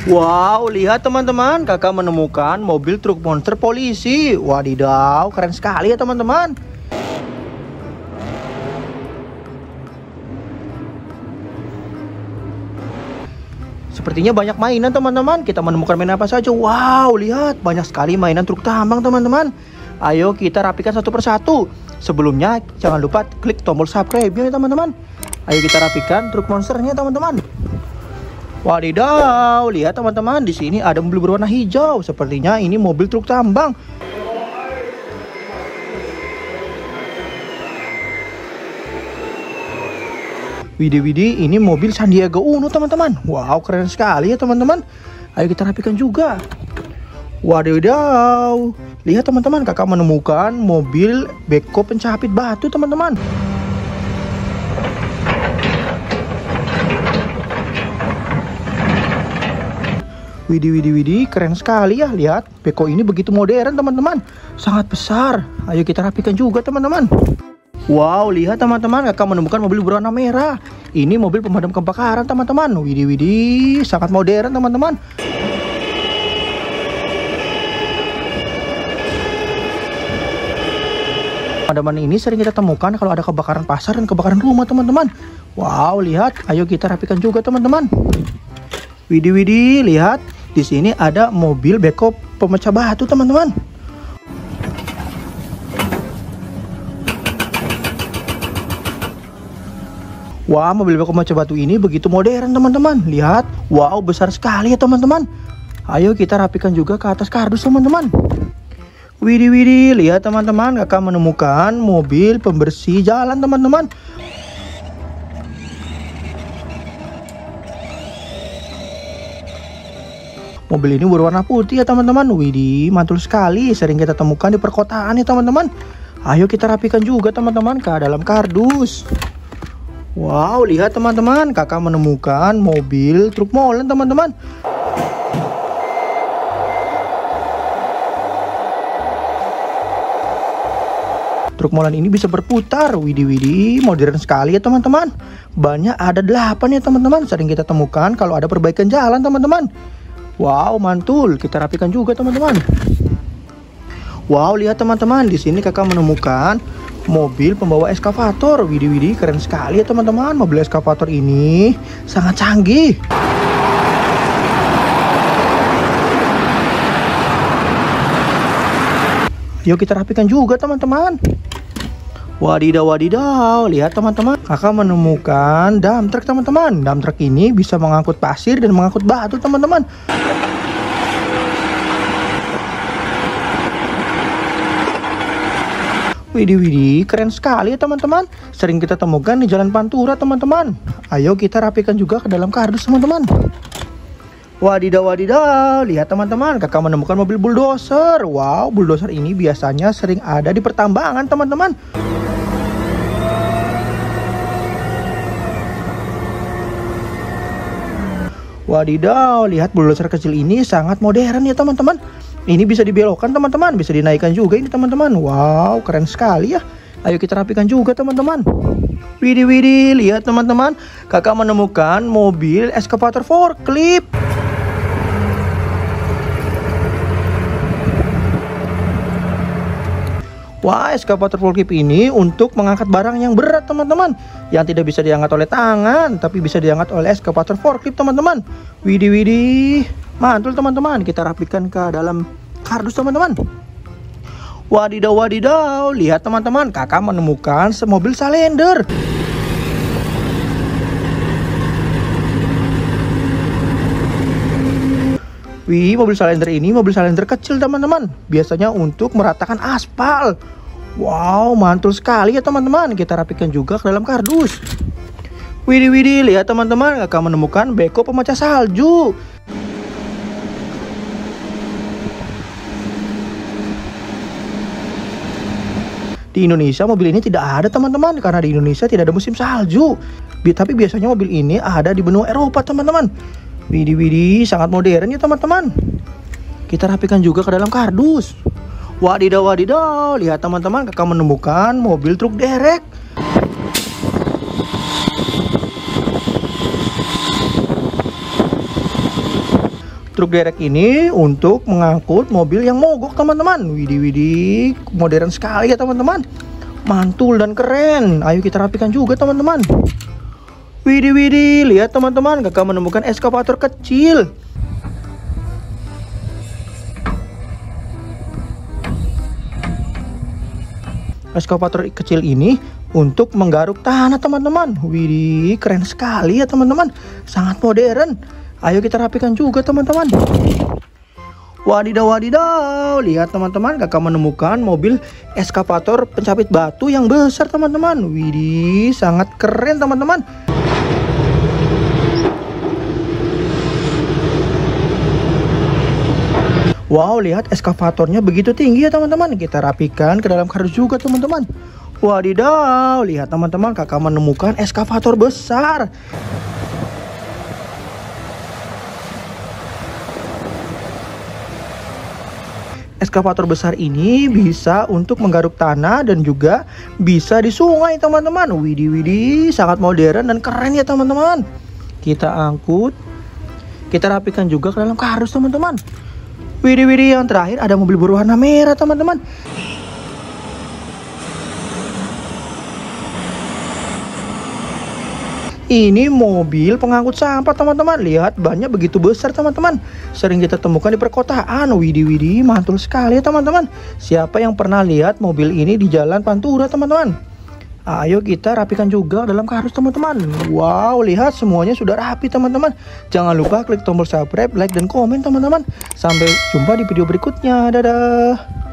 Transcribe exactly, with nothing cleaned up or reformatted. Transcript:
Wow, lihat teman-teman, kakak menemukan mobil truk monster polisi. Wadidaw, keren sekali ya teman-teman. Sepertinya banyak mainan teman-teman. Kita menemukan mainan apa saja? Wow, lihat banyak sekali mainan truk tambang teman-teman. Ayo kita rapikan satu persatu. Sebelumnya jangan lupa klik tombol subscribe ya teman-teman. Ayo kita rapikan truk monsternya teman-teman. Wadidaw, lihat teman-teman, di sini ada mobil berwarna hijau. Sepertinya ini mobil truk tambang. Widih-widih, ini mobil Sandiaga Uno teman-teman. Wow, keren sekali ya teman-teman. Ayo kita rapikan juga. Wadidaw, lihat teman-teman, kakak menemukan mobil beko pencapit batu teman-teman. Widih, widih, widih, keren sekali ya. Lihat, beko ini begitu modern teman-teman. Sangat besar. Ayo kita rapikan juga teman-teman. Wow, lihat teman-teman, kakak menemukan mobil berwarna merah. Ini mobil pemadam kebakaran teman-teman. Widih, widih, sangat modern teman-teman. Pemadaman ini sering kita temukan kalau ada kebakaran pasar dan kebakaran rumah teman-teman. Wow, lihat, ayo kita rapikan juga teman-teman. Widih, widih, lihat, di sini ada mobil beko pemecah batu teman-teman. Wah, mobil beko pemecah batu ini begitu modern teman-teman. Lihat, wow, besar sekali ya teman-teman. Ayo kita rapikan juga ke atas kardus teman-teman. Widih, widih, lihat teman-teman, kakak menemukan mobil pembersih jalan teman-teman. Mobil ini berwarna putih ya teman-teman. Widih, mantul sekali, sering kita temukan di perkotaan ya teman-teman. Ayo kita rapikan juga teman-teman ke dalam kardus. Wow, lihat teman-teman, kakak menemukan mobil truk molen teman-teman. Truk molen ini bisa berputar. Widih, widih, modern sekali ya teman-teman. Bannya ada delapan ya teman-teman. Sering kita temukan kalau ada perbaikan jalan teman-teman. Wow, mantul. Kita rapikan juga teman-teman. Wow, lihat teman-teman, di sini kakak menemukan mobil pembawa eskavator. Widih, widih, keren sekali ya teman-teman. Mobil eskavator ini sangat canggih. Yuk kita rapikan juga teman-teman. Wadidaw, wadidaw, lihat teman-teman, kakak menemukan dump truck teman-teman. Dump truck ini bisa mengangkut pasir dan mengangkut batu teman-teman. Widih, widih, keren sekali ya teman-teman. Sering kita temukan di Jalan Pantura teman-teman. Ayo kita rapikan juga ke dalam kardus teman-teman. Wadidaw, wadidaw, lihat teman-teman, kakak menemukan mobil bulldozer. Wow, bulldozer ini biasanya sering ada di pertambangan teman-teman. Wadidaw, lihat bulldozer kecil ini sangat modern ya teman-teman. Ini bisa dibelokkan teman-teman, bisa dinaikkan juga ini teman-teman. Wow, keren sekali ya. Ayo kita rapikan juga teman-teman. Widih, widih, lihat teman-teman, kakak menemukan mobil eskavator forklift. Wah, eskavator forklift ini untuk mengangkat barang yang berat teman-teman, yang tidak bisa diangkat oleh tangan, tapi bisa diangkat oleh eskavator forklift teman-teman. Widih, widih, mantul teman-teman. Kita rapikan ke dalam kardus teman-teman. Wadidaw, wadidaw, lihat teman-teman, kakak menemukan semobil salender. Wih, mobil salender ini mobil salender kecil teman-teman. Biasanya untuk meratakan aspal. Wow, mantul sekali ya teman-teman. Kita rapikan juga ke dalam kardus. Widih, widih, lihat teman-teman, kakak menemukan beko pemecah salju. Di Indonesia mobil ini tidak ada teman-teman, karena di Indonesia tidak ada musim salju. Tapi biasanya mobil ini ada di benua Eropa teman-teman. Widih, widih, sangat modern ya teman-teman. Kita rapikan juga ke dalam kardus. Wadidaw, wadidaw, lihat teman-teman, kakak menemukan mobil truk derek. Truk derek ini untuk mengangkut mobil yang mogok teman-teman. Widih widih, modern sekali ya teman-teman. Mantul dan keren. Ayo kita rapikan juga teman-teman. Widih widih, lihat teman-teman, kakak menemukan eskavator kecil. Eskavator kecil ini untuk menggaruk tanah teman-teman. Widih, keren sekali ya teman-teman. Sangat modern. Ayo kita rapikan juga teman-teman. Wadidaw wadidaw, lihat teman-teman, kakak menemukan mobil eskavator pencapit batu yang besar teman-teman. Widih, sangat keren teman-teman. Wow, lihat eskavatornya begitu tinggi ya teman-teman. Kita rapikan ke dalam kardus juga teman-teman. Wadidaw, lihat teman-teman, kakak menemukan eskavator besar. Eskavator besar ini bisa untuk menggaruk tanah dan juga bisa di sungai teman-teman. Widih widih, sangat modern dan keren ya teman-teman. Kita angkut, kita rapikan juga ke dalam kardus teman-teman. Widih widih, yang terakhir ada mobil berwarna merah teman-teman. Ini mobil pengangkut sampah teman-teman. Lihat, banyak begitu besar teman-teman. Sering kita temukan di perkotaan. Widih widih, mantul sekali teman-teman. Siapa yang pernah lihat mobil ini di jalan Pantura teman-teman? Ayo kita rapikan juga dalam kardus teman-teman. Wow, lihat semuanya sudah rapi teman-teman. Jangan lupa klik tombol subscribe, like, dan komen teman-teman. Sampai jumpa di video berikutnya. Dadah.